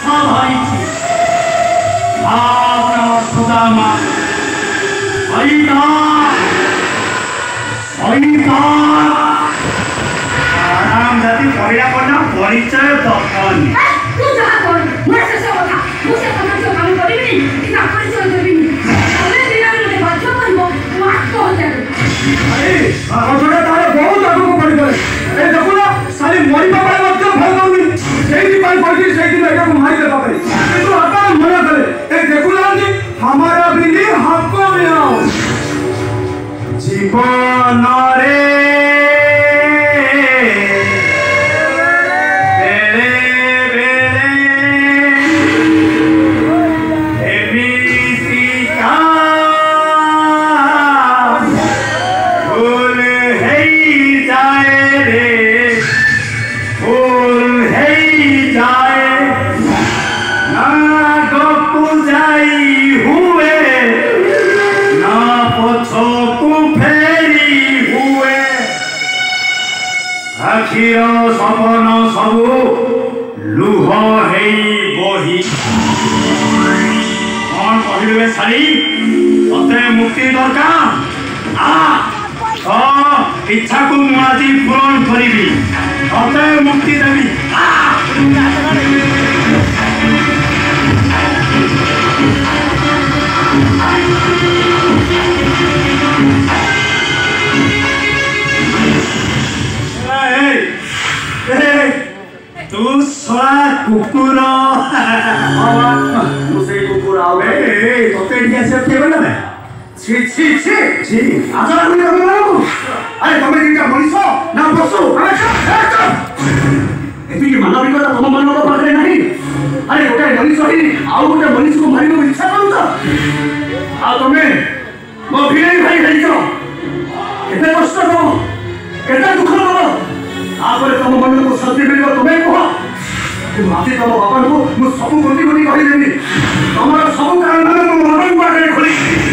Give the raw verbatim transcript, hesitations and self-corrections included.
धरी सुदामा आराम जाति पहिला पढ्न परिचय दर्शन तू जा कर मैं से सब था मुझे पता जो काम करी नहीं इतना परिचय देबी अरे दिना में बात करबो माफ को हो जाए अरे छोटा तारे बहुत आगु को पड़ गए ए देखो ना साली मरी बाबा मत भय गौनी सेही पाई पड़ी सेही में को मारी देबा भाई किंतु आता मना करे ए देखो ना जी हमारा बिनी हमको में आओ जीवन रे आखिर सपन सबु लुह है बही कौन कहलु सारी तते मुक्ति दरकार आ इच्छा को मुआजी पूरण करी तते मुक्ति देवी तू सोला कुकुर मुझे कुकुर आओ ए तो तेरी कैसे टेबल में छी छी छी छी आजा नहीं करो अरे तुम्हें दिन का मनीषो ना बसो अरे चल एती की मानविकता तुम मन को पकड़े नहीं अरे गोटे मनीषो ही आओ गोटे मनीष को मारिनो इच्छा करू तो आ तुम्हें मो भिड़े भाई भेजो केते कष्ट दो केते दुख दो आपर तुम मन को शांति मिलियो तुम्हें कह माती तुम बापा को मु सब गोटी गोटी कहि देनी तमरा सब कारण मैं मन को आगे खोली